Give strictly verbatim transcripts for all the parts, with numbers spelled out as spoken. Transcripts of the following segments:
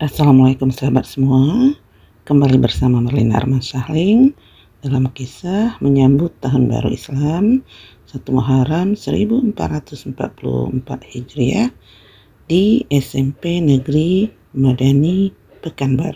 Assalamualaikum sahabat semua, kembali bersama Merlina Arman Syahling dalam kisah menyambut Tahun Baru Islam satu Muharram seribu empat ratus empat puluh empat Hijriah di S M P Negeri Madani Pekanbaru.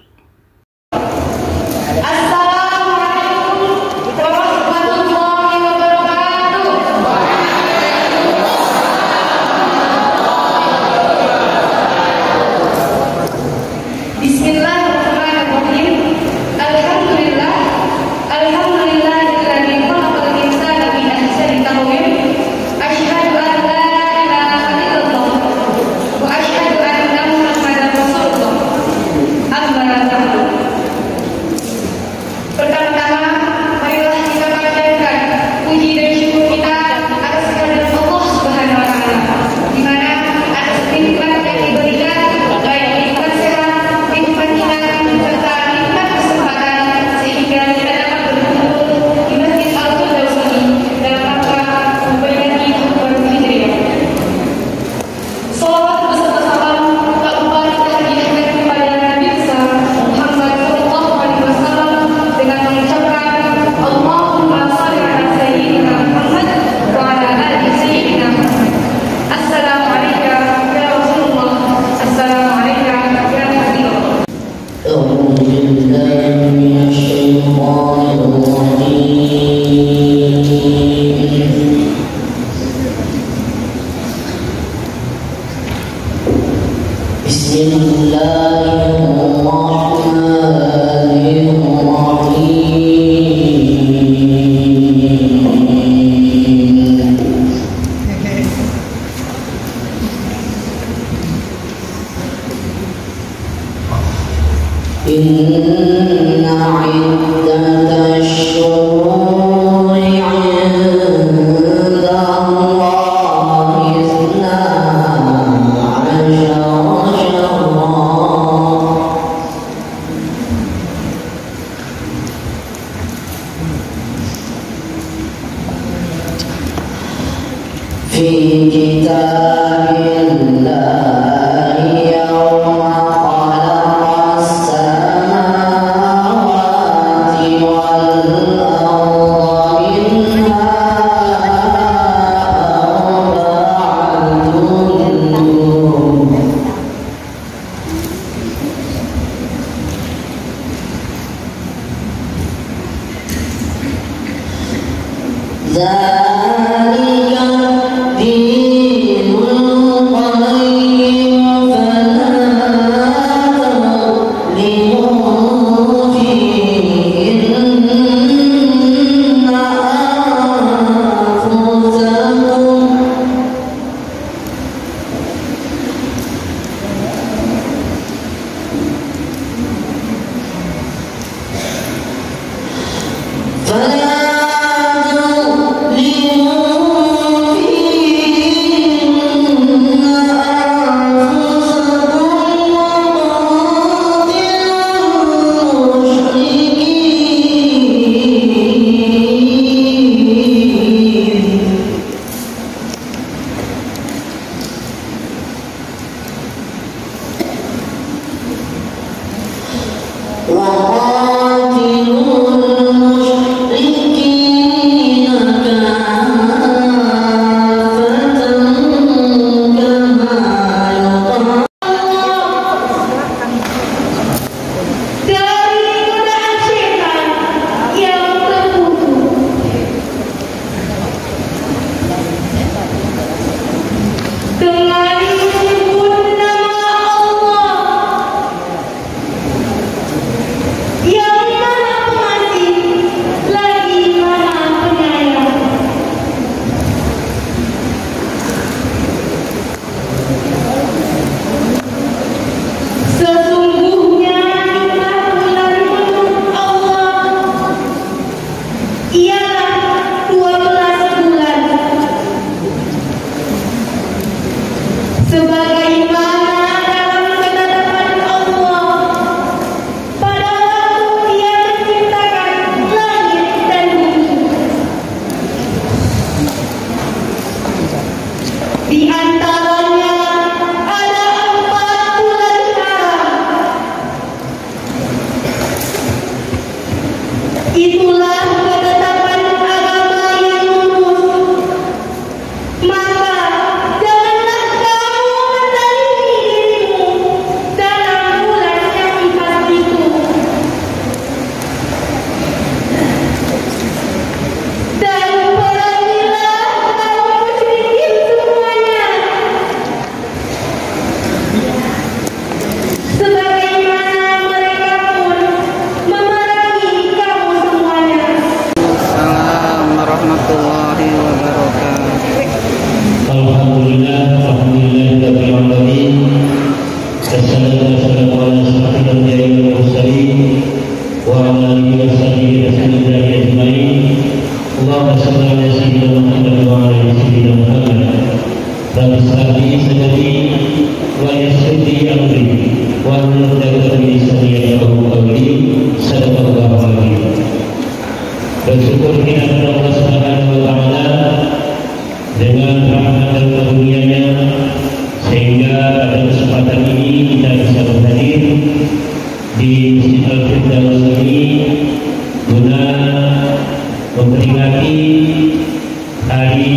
Bersyukur kita kepada Allah Subhanahu wa taala dengan rahmat dan karunia-Nya sehingga pada kesempatan ini kita bisa berhadir di Masjid Al-Firdaus ini guna memperingati hari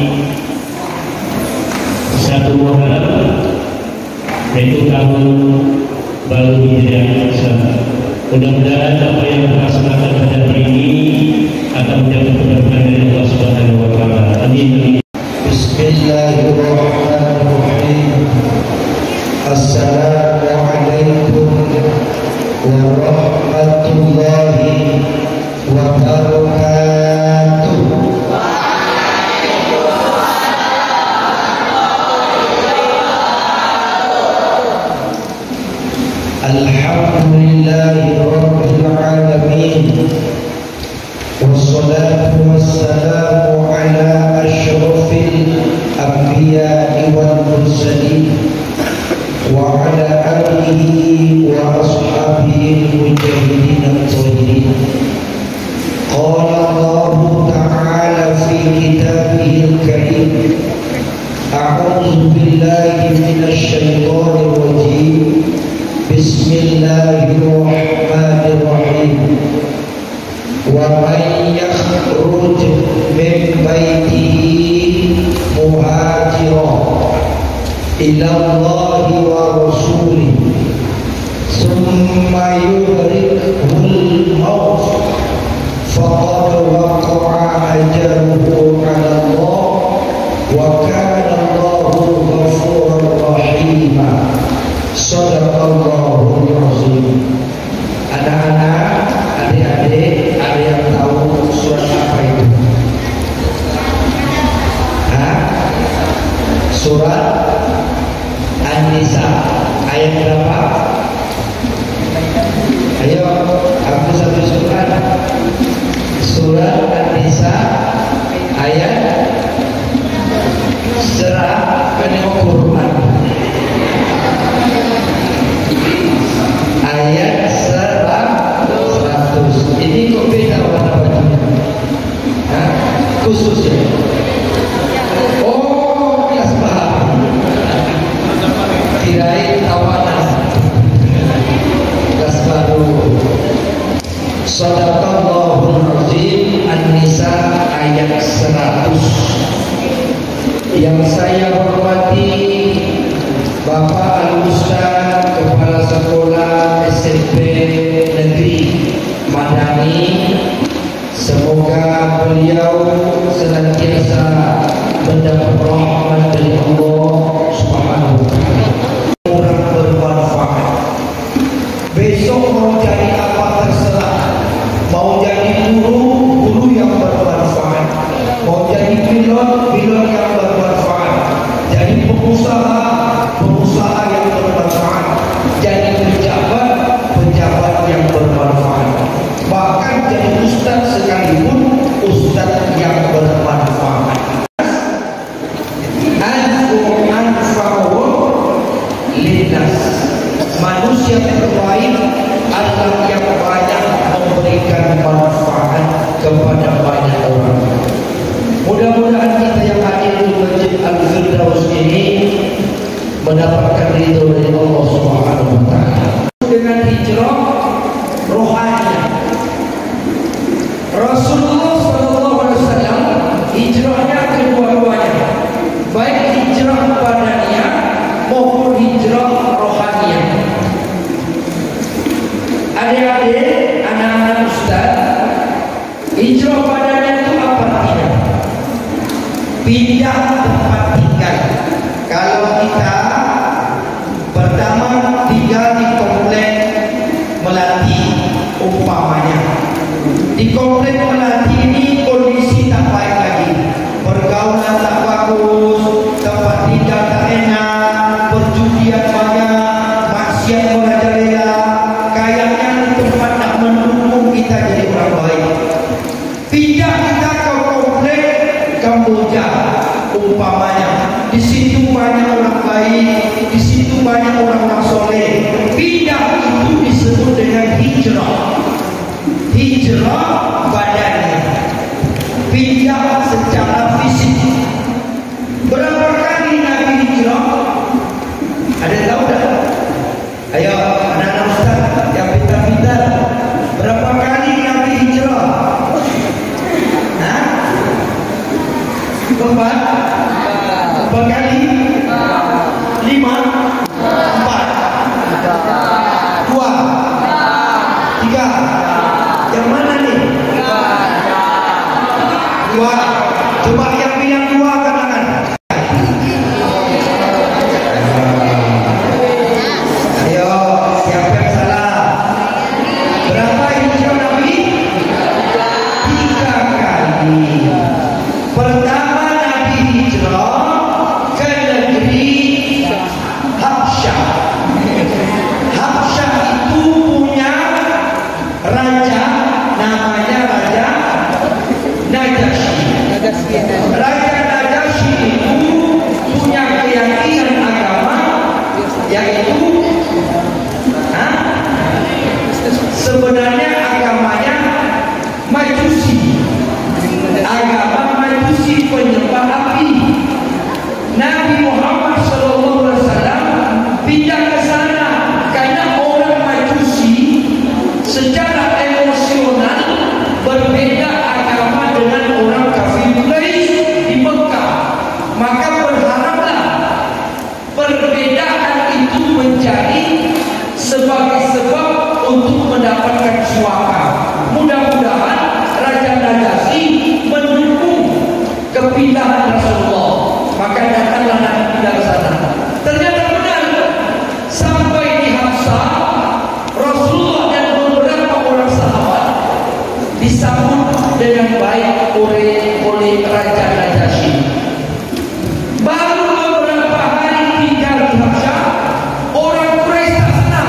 satu Muharram, yaitu tahun baru Hijriah Islam. Mudah-mudahan apa yang dilaksanakan pada hari ini akan mendapat keberkahan dari Allah Subhanahu wa taala. Amin. Bismillahirrahmanirrahim. Assalamualaikum warahmatullahi wabarakatuh. Alhamdulillahi rabbil alamin. Wassalatu wassalamu ala asyrafil anbiya'i wal mursalin wa ala alihi wa ashabihi al-mujahidin at-tahirin. Qala Allahu ta'ala fi kitabihil karim, a'udzu billahi minasy syaithanir rajim. Bismillahirrahmanirrahim. Wa man yakhruj min baitihi muhajiran ila Allahi wa rasulihi thumma yudrikuhul maut faqad waqa'a ajruhu 'ala Allah wa kana Allahu ghafuran rahima. Shadaqallahul azim. Anak-anak, adik-adik, ada yang tahu surat apa itu? Hah? Surat An-Nisa ayat berapa? Ayo, aku satu surat. Surat An-Nisa ayat serah penengok Quran. Ayat seratus. Ini kok beda warna bajunya? Hah? Khusus ya? Oh, kelas paham. Kirain tawanan. Kelas baru. Shadaqallahul azim. An-Nisa ayat seratus. Yang saya hormati Bapak Al-Ustaz Kepala Sekolah S M P Negeri Madani, semoga beliau senantiasa mendapat rahmat dari Allah Subhanahu wa taala. Orang bermanfaat. Besok mau jadi apa terserah. Mau jadi guru, guru yang bermanfaat. Mau jadi pilot, pilot yang bermanfaat. Jadi pengusaha, pengusaha yang bermanfaat. Jadi pejabat, pejabat yang bermanfaat. Bahkan jadi ustaz sekalipun, ustaz yang bermanfaat. Antum anfa'u linnas. Manusia terbaik adalah yang banyak memberikan manfaat kepada banyak orang. Mudah-mudahan kita yang hadir di Masjid Al-Firdaus ini mendapatkan ridho dari Allah Subhanahu wa taala. Dengan hijrah rohani, Rasulullah sallallahu alaihi wasallam hijrahnya kedua-duanya, baik hijrah badannya maupun hijrah rohani. Adik-adik, anak-anak ustaz, hijrah badannya itu apa artinya? Pindah tempat tinggal. Kalau kita pertama tinggal di komplek Melati umpamanya, di komplek Melati ini kondisi tak baik lagi, pergaulan tak bagus, tempat tinggal tak enak, perjudian banyak, maksiat orang-orang soleh. Pindah itu disebut dengan hijrah. Hijrah badannya, pindah secara fisik. Berapa kali Nabi hijrah? Ada yang tahu tak? Ayo, anak-anak ustaz yang pintar-pintar, berapa kali Nabi hijrah? Hah? Empat? Empat kali? Lima? Empat? Dua? Tiga? Yang mana nih? Dua. Coba yang bilang dua kan tangan. Ayo, siapa yang salah? Berapa hijrah Nabi? Tiga kali. Pertama Nabi hijrah ke negeri Habsyah. Habsyah itu punya raja, namanya Raja Najasyi. Raja Najasyi itu punya keyakinan agama, yaitu ah, sebenarnya agamanya Majusi, agama Majusi penyembah api. Nabi Muhammad shallallahu alaihi wasallam pindah ke sana karena orang Majusi secara emosional berbeda agama dengan orang kafir Quraisy di Mekah. Maka berharaplah perbedaan itu menjadi sebagai sebab untuk mendapatkan suaka. Mudah-mudahan Raja Najasyi mendukung kepindahan Rasulullah. Maka datanglah Nabi pindah ke sana. Ternyata benar, sampai di Habsyah Rasulullah dan beberapa orang sahabat disambut dengan baik oleh oleh Raja Najasyi. Baru beberapa hari tinggal di Habsyah, orang Quraisy tak senang,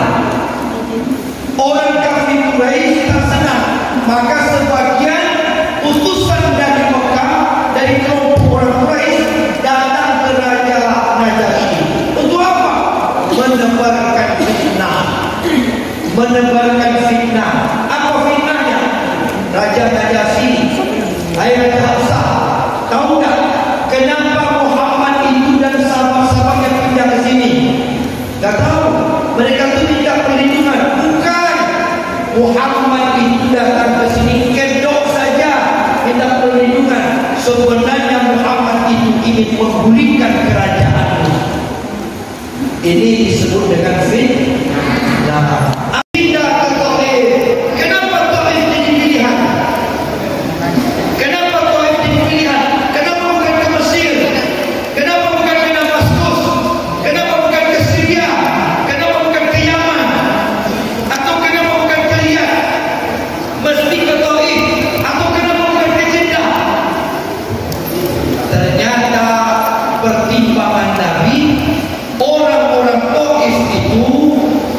orang kafir Quraisy tak senang. Maka sebagian utusan dari Mekah, dari kelompok orang Quraisy datang ke Raja Najasyi. Untuk apa? Menebarkan fitnah. Menebarkan fitnah. Apa fitnahnya? Raja Najasyi, hai Raja Habsyah, tahu tak kenapa Muhammad itu dan sahabat-sahabatnya pindah ke sini? Tak tahu. Mereka itu tidak perlindungan. Bukan. Muhammad itu datang ke sini kedok saja, minta perlindungan. Sebenarnya Muhammad itu ingin menggulingkan kerajaan. Ini disebut dengan fitnah. Pindah ke Taif. Kenapa Taif jadi pilihan? Kenapa Taif jadi pilihan? Kenapa bukan ke Mesir? Kenapa bukan ke Damaskus? Kenapa bukan ke Syria? Kenapa bukan ke Yaman? Atau kenapa bukan ke Riyadh? Mesti ke Taif. Atau kenapa bukan ke Jeddah? Ternyata pertimbangan Nabi, orang-orang Taif itu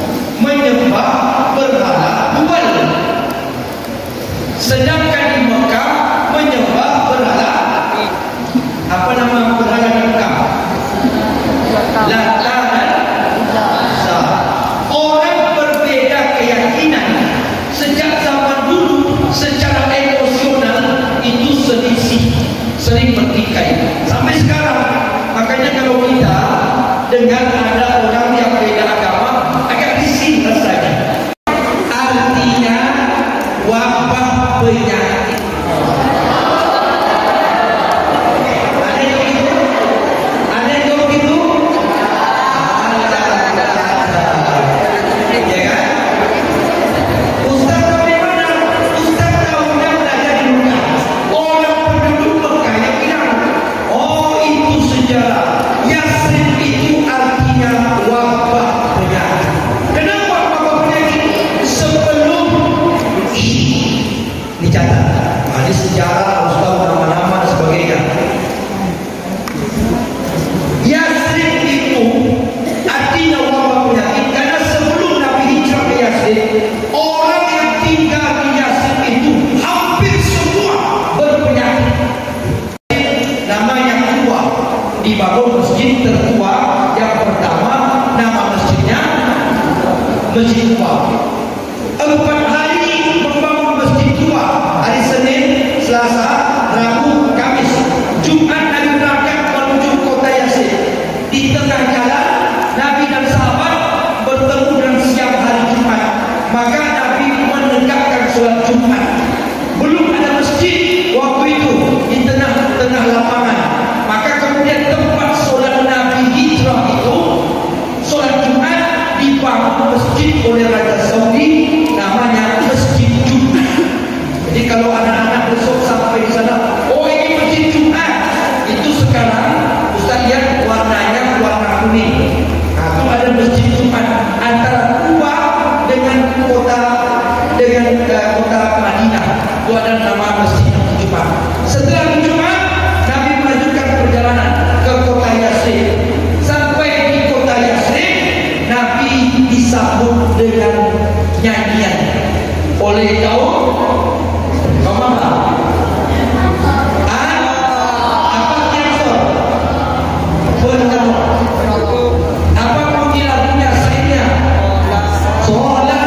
masjid tua. Empat hari membangun masjid tua. Hari Senin, Selasa, Rabu, Kamis. Jumat Nabi berangkat menuju kota Yasin. Di tengah jalan Nabi dan sahabat bertemu dengan siang hari Jumat. Maka Nabi menegakkan solat Jumat. Belum ada masjid waktu itu di tengah-tengah lapangan. Maka kemudian tempat solat Nabi hijrah itu, solat Jumat, dibangun masjid oleh Raja Saudi, namanya Masjid Jumat. Jadi kalau anak-anak besok sampai di sana, oh ini Masjid Jumat, itu sekarang Ustaz lihat warnanya warna kuning. Nah, itu ada Masjid Jumat antara Kuba dengan kota dengan uh, kota Madinah. Itu ada nama Masjid Jumat. Setelah Jumat, Nabi melanjutkan perjalanan ke kota Yasin. Sampai di kota Yasin, Nabi disambut dengan nyanyian oleh kaum kaum apa? Ah, apa kiasor? Pendengar. Apa bunyi lagunya saya? Solat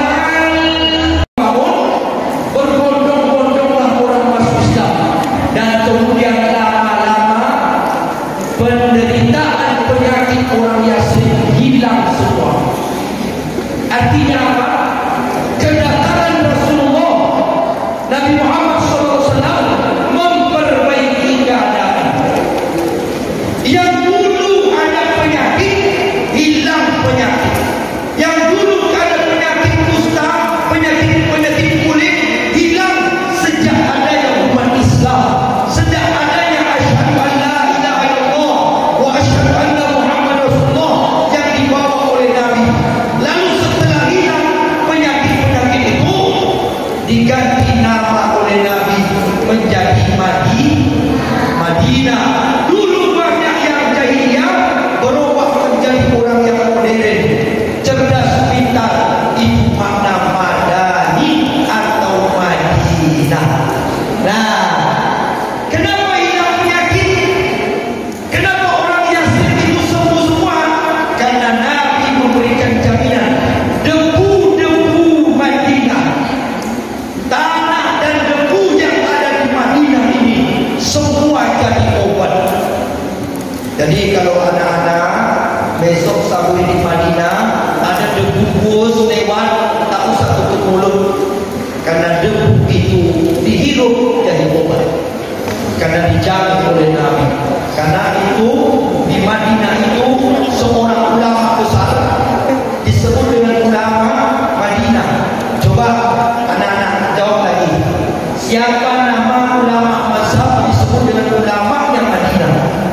berbondong-bondonglah orang masuk Islam, dan kemudian lama-lama penderitaan penyakit orang Yasin hilang semua. Artinya apa? Kedatangan Rasulullah Nabi Muhammad shallallahu alaihi wasallam memperbaiki keadaan. Yang dulu ada penyakit, hilang penyakit. Yang dulu ada penyakit kusta, penyakit-penyakit kulit, hilang sejak adanya umat Islam. Sejak adanya asyhadu an la ilaha illallah wa asyhadu anna Muhammad Rasulullah yang dibawa oleh Nabi. Lalu setelah hilang penyakit-penyakit itu, diganti nama oleh Nabi menjadi Madi, Madinah. Dulu banyak yang jahiliyah berubah menjadi orang yang modern, cerdas, pintar. Itu makna Madani atau Madinah. Nah, kenapa hilang penyakit? Kenapa orang Yasin itu sembuh semua? Karena Nabi memberikan jaminan. Debu-debu Madinah, tanah dan debu yang ada di Madinah ini, semua jadi obat. Jadi kalau anak-anak besok saburi di Madinah, ada debu bus lewat, tak usah tutup mulut, karena debu itu dihirup jadi obat, karena dijaga oleh Nabi. Karena itu di Madinah itu seorang ulama besar disebut dengan ulama Madinah. Coba anak-anak jawab lagi, siapa nama ulama mazhab disebut dengan ulama yang Madinah?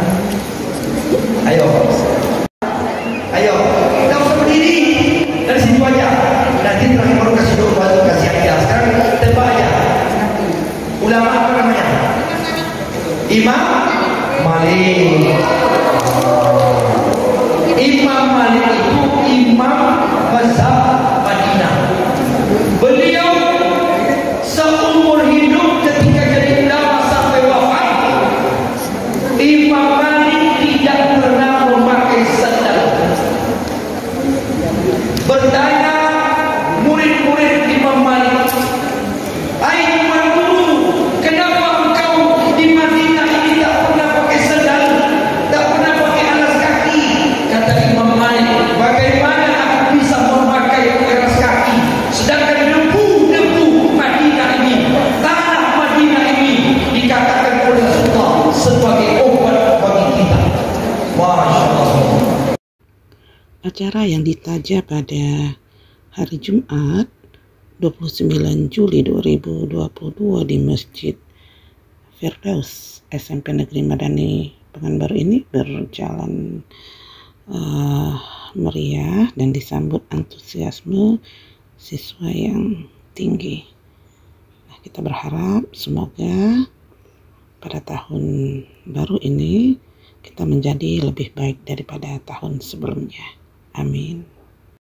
Ayo, ayo, kita usah berdiri dari situ aja. Nanti terakhir baru kasih doa, baru kasih hadiah. Sekarang tebak aja. Ulama apa namanya? Imam Malik. Imam Malik itu imam mazhab Madinah. Beliau seumur hidup ketika jadi ulama sampai wafat, Imam Malik tidak pernah memakai sandal. Bertanya murid-murid Imam Malik, "Hai Imam Guru, kenapa engkau di Madinah ini tak pernah pakai sandal, tak pernah pakai alas kaki?" Kata Imam Malik, "Bagaimana aku bisa memakai alas kaki, sedangkan debu-debu Madinah ini, tanah Madinah ini dikatakan oleh Rasulullah sebagai obat bagi kita." Masya Allah. Acara yang ditaja pada hari Jumat dua puluh sembilan Juli dua ribu dua puluh dua di Masjid Firdaus S M P Negeri Madani Pekanbaru ini berjalan uh, meriah dan disambut antusiasme siswa yang tinggi. Nah, kita berharap semoga pada tahun baru ini kita menjadi lebih baik daripada tahun sebelumnya. Amin.